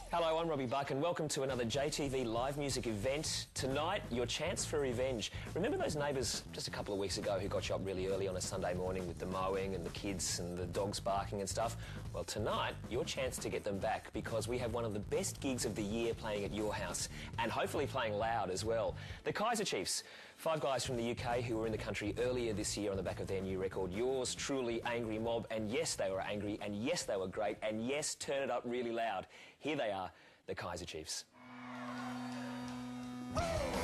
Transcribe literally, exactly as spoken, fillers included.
Hello, I'm Robbie Buck and welcome to another J T V live music event. Tonight, your chance for revenge. Remember those neighbours just a couple of weeks ago who got you up really early on a Sunday morning with the mowing and the kids and the dogs barking and stuff? Well, tonight, your chance to get them back because we have one of the best gigs of the year playing at your house and hopefully playing loud as well. The Kaiser Chiefs, five guys from the U K who were in the country earlier this year on the back of their new record, Yours Truly, Angry Mob, and yes, they were angry, and yes, they were great, and yes, turn it up really loud. Here they are, the Kaiser Chiefs. Oh!